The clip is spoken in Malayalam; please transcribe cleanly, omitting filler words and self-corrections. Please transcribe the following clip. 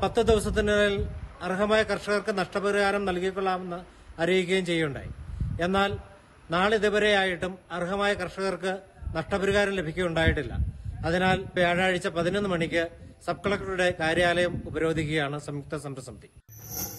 10 ദിവസത്തിനുള്ളിൽ അർഹമായ കർഷകർക്ക് നഷ്ടപരിഹാരം നൽകിക്കൊള്ളാമെന്ന് അറിയിക്കുകയും ചെയ്യുകയുണ്ടായി. എന്നാൽ നാളിതുവരെയായിട്ടും അർഹമായ കർഷകർക്ക് നഷ്ടപരിഹാരം ലഭിക്കുകയുണ്ടായിട്ടില്ല. അതിനാൽ വ്യാഴാഴ്ച 11 മണിക്ക് സബ് കളക്ടറുടെ കാര്യാലയം ഉപരോധിക്കുകയാണ് സംയുക്ത സമരസമിതി.